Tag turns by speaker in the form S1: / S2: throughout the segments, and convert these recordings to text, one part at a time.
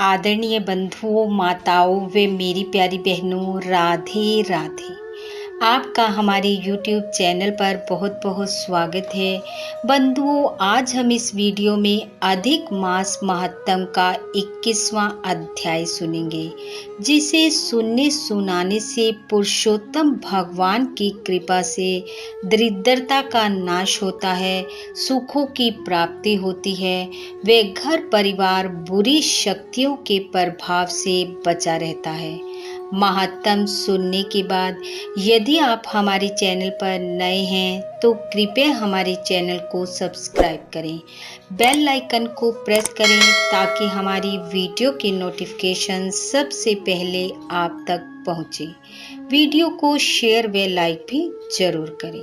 S1: आदरणीय बंधुओं, माताओं व मेरी प्यारी बहनों, राधे राधे। आपका हमारे YouTube चैनल पर बहुत बहुत स्वागत है। बंधुओं, आज हम इस वीडियो में अधिक मास महात्म का 21वां अध्याय सुनेंगे, जिसे सुनने सुनाने से पुरुषोत्तम भगवान की कृपा से दरिद्रता का नाश होता है, सुखों की प्राप्ति होती है, वे घर परिवार बुरी शक्तियों के प्रभाव से बचा रहता है। महात्म सुनने के बाद यदि आप हमारे चैनल पर नए हैं तो कृपया हमारे चैनल को सब्सक्राइब करें, बेल आइकन को प्रेस करें ताकि हमारी वीडियो के नोटिफिकेशन सबसे पहले आप तक पहुंचे। वीडियो को शेयर व लाइक भी जरूर करें।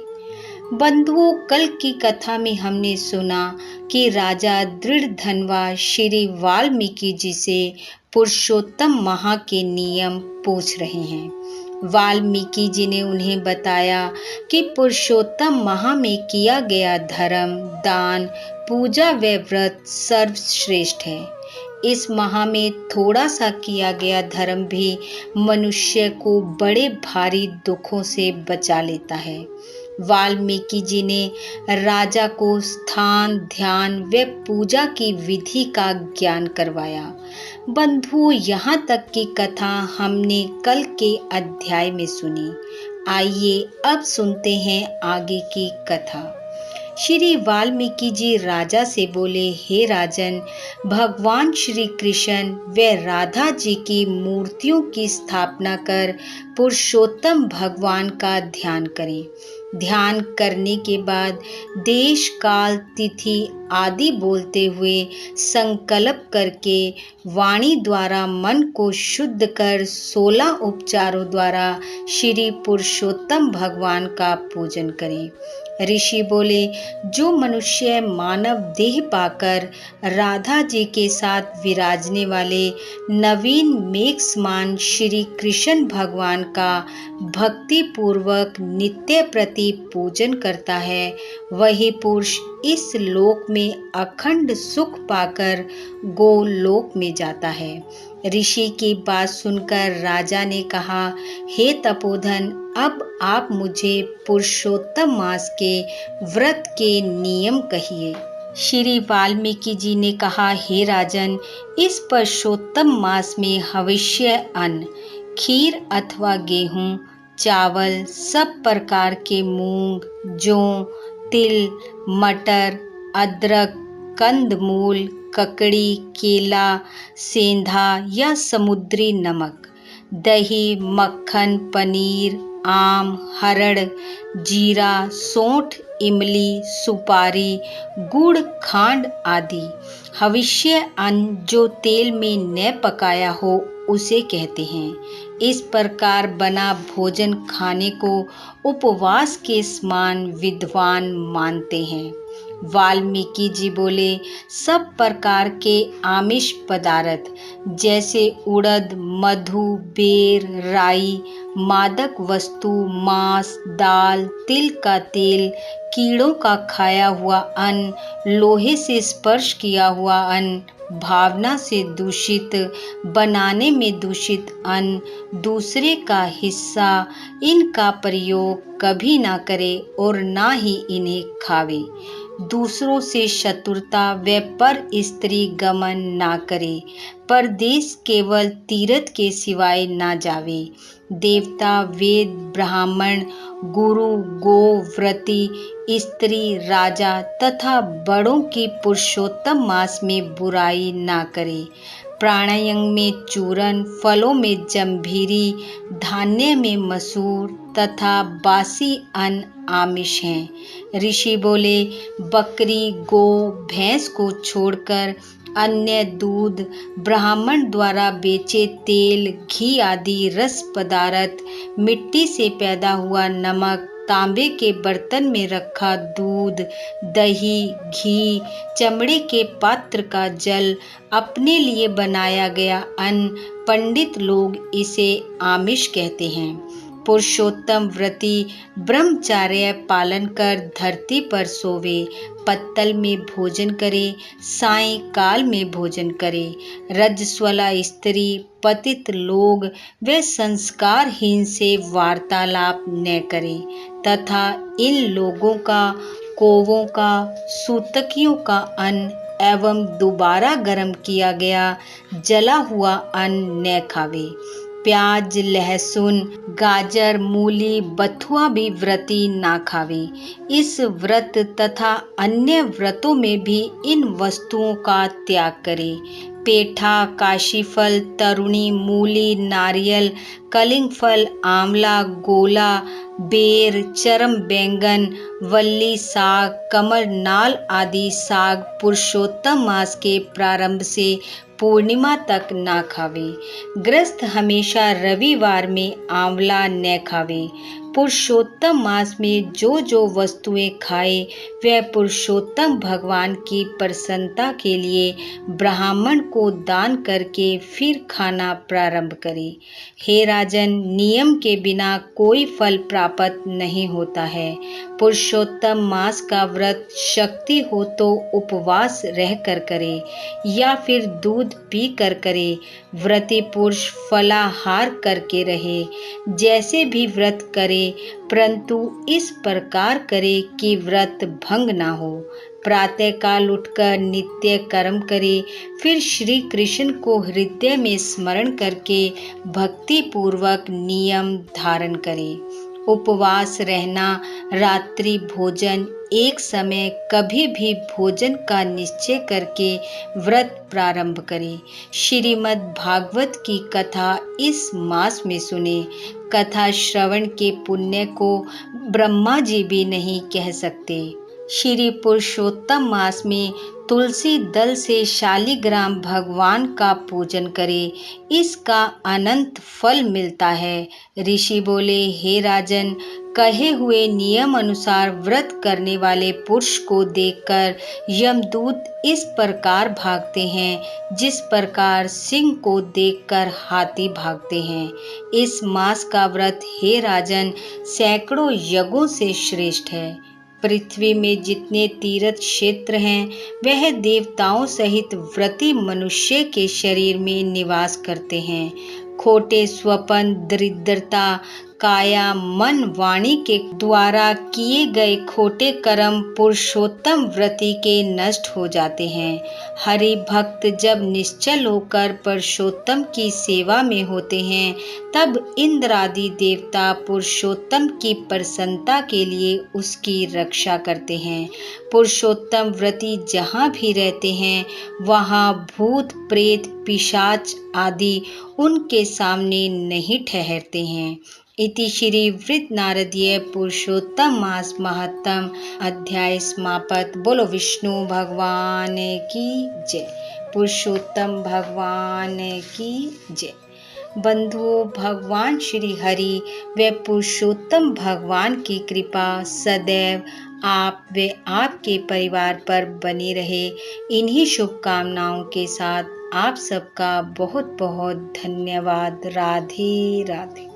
S1: बंधुओं, कल की कथा में हमने सुना कि राजा दृढ़धनवा श्री वाल्मीकि जी से पुरुषोत्तम माह के नियम पूछ रहे हैं। वाल्मीकि जी ने उन्हें बताया कि पुरुषोत्तम माह में किया गया धर्म, दान, पूजा व व्रत सर्वश्रेष्ठ है। इस माह में थोड़ा सा किया गया धर्म भी मनुष्य को बड़े भारी दुखों से बचा लेता है। वाल्मीकि जी ने राजा को स्थान, ध्यान व पूजा की विधि का ज्ञान करवाया। बंधुओं, यहाँ तक की कथा हमने कल के अध्याय में सुनी। आइए अब सुनते हैं आगे की कथा। श्री वाल्मीकि जी राजा से बोले, हे राजन, भगवान श्री कृष्ण व राधा जी की मूर्तियों की स्थापना कर पुरुषोत्तम भगवान का ध्यान करें। ध्यान करने के बाद देश, काल, तिथि आदि बोलते हुए संकल्प करके वाणी द्वारा मन को शुद्ध कर 16 उपचारों द्वारा श्री पुरुषोत्तम भगवान का पूजन करें। ऋषि बोले, जो मनुष्य मानव देह पाकर राधा जी के साथ विराजने वाले नवीन मेघ समान श्री कृष्ण भगवान का भक्ति पूर्वक नित्य प्रति पूजन करता है, वही पुरुष इस लोक में अखंड सुख पाकर गोलोक में जाता है। ऋषि की बात सुनकर राजा ने कहा, हे तपोधन, अब आप मुझे पुरुषोत्तम मास के व्रत के नियम कहिए। श्री वाल्मीकि जी ने कहा, हे राजन, इस पुरुषोत्तम मास में हविष्य अन्न, खीर अथवा गेहूं, चावल, सब प्रकार के मूंग, जौ, तिल, मटर, अदरक, कंदमूल, ककड़ी, केला, सेंधा या समुद्री नमक, दही, मक्खन, पनीर, आम, हरड़, जीरा, सौंठ, इमली, सुपारी, गुड़, खांड आदि। हविष्य अन्न जो तेल में न पकाया हो उसे कहते हैं। इस प्रकार बना भोजन खाने को उपवास के समान विद्वान मानते हैं। वाल्मीकि जी बोले, सब प्रकार के आमिष पदार्थ जैसे उड़द, मधु, बेर, राई, मादक वस्तु, मांस, दाल, तिल का तेल, कीड़ों का खाया हुआ अन्न, लोहे से स्पर्श किया हुआ अन्न, भावना से दूषित, बनाने में दूषित अन्न, दूसरे का हिस्सा, इनका प्रयोग कभी ना करे और ना ही इन्हें खावे। दूसरों से शत्रुता व पर स्त्री गमन ना करे। परदेश केवल तीर्थ के सिवाय ना जावे। देवता, वेद, ब्राह्मण, गुरु, गो, व्रती, स्त्री, राजा तथा बड़ों की पुरुषोत्तम मास में बुराई ना करे। प्राणायाम में चूरन, फलों में जम्भीरी, धान्य में मसूर तथा बासी अन्न आमिष हैं। ऋषि बोले, बकरी, गो, भैंस को छोड़कर अन्य दूध, ब्राह्मण द्वारा बेचे तेल, घी आदि रस पदार्थ, मिट्टी से पैदा हुआ नमक, तांबे के बर्तन में रखा दूध, दही, घी, चमड़े के पात्र का जल, अपने लिए बनाया गया अन्न, पंडित लोग इसे आमिष कहते हैं। पुरुषोत्तम व्रती ब्रह्मचार्य पालन कर धरती पर सोवे, पत्तल में भोजन करे, सायंकाल में भोजन करे। रजस्वला स्त्री, पतित लोग वे संस्कारहीन से वार्तालाप न करे तथा इन लोगों का, कौवों का, सूतकियों का अन्न एवं दोबारा गर्म किया गया जला हुआ अन्न न खावे। प्याज, लहसुन, गाजर, मूली, बथुआ भी व्रती ना खावे। इस व्रत तथा अन्य व्रतों में भी इन वस्तुओं का त्याग करे। पेठा, काशीफल, तरुणी, मूली, नारियल, कलिंग फल, आंवला, गोला, बेर, चरम बैंगन, वल्ली साग, कमर नाल आदि साग पुरुषोत्तम मास के प्रारंभ से पूर्णिमा तक ना खावे। गृहस्थ हमेशा रविवार में आंवला न खावे। पुरुषोत्तम मास में जो जो वस्तुएं खाए वह पुरुषोत्तम भगवान की प्रसन्नता के लिए ब्राह्मण को दान करके फिर खाना प्रारंभ करे। हे राजन, नियम के बिना कोई फल प्राप्त नहीं होता है। पुरुषोत्तम मास का व्रत शक्ति हो तो उपवास रहकर करे या फिर दूध पी कर करे। व्रती पुरुष फलाहार करके रहे, जैसे भी व्रत करे, परंतु इस प्रकार करे कि व्रत भंग ना हो। प्रातः काल उठकर नित्य कर्म करे, फिर श्री कृष्ण को हृदय में स्मरण करके भक्ति पूर्वक नियम धारण करे। उपवास रहना, रात्रि भोजन, एक समय कभी भी भोजन का निश्चय करके व्रत प्रारंभ करे। श्रीमद् भागवत की कथा इस मास में सुने। कथा श्रवण के पुण्य को ब्रह्मा जी भी नहीं कह सकते। श्री पुरुषोत्तम मास में तुलसी दल से शालिग्राम भगवान का पूजन करे, इसका अनंत फल मिलता है। ऋषि बोले, हे राजन, कहे हुए नियम अनुसार व्रत करने वाले पुरुष को देखकर यमदूत इस प्रकार भागते हैं जिस प्रकार सिंह को देखकर हाथी भागते हैं। इस मास का व्रत, हे राजन, सैकड़ों यज्ञों से श्रेष्ठ है। पृथ्वी में जितने तीर्थ क्षेत्र हैं वह देवताओं सहित व्रती मनुष्य के शरीर में निवास करते हैं। खोटे स्वपन, दरिद्रता, काया, मन, वाणी के द्वारा किए गए खोटे कर्म पुरुषोत्तम व्रती के नष्ट हो जाते हैं। हरि भक्त जब निश्चल होकर पुरुषोत्तम की सेवा में होते हैं तब इंद्र आदि देवता पुरुषोत्तम की प्रसन्नता के लिए उसकी रक्षा करते हैं। पुरुषोत्तम व्रती जहाँ भी रहते हैं वहाँ भूत, प्रेत, पिशाच आदि उनके सामने नहीं ठहरते हैं। इति श्री वृद्ध नारदीय पुरुषोत्तम मास महत्तम अध्याय समाप्त। बोलो विष्णु भगवान की जय। पुरुषोत्तम भगवान की जय। बंधु, भगवान श्री हरि व पुरुषोत्तम भगवान की कृपा सदैव आप व आपके परिवार पर बनी रहे। इन्हीं शुभकामनाओं के साथ आप सबका बहुत बहुत धन्यवाद। राधे राधे।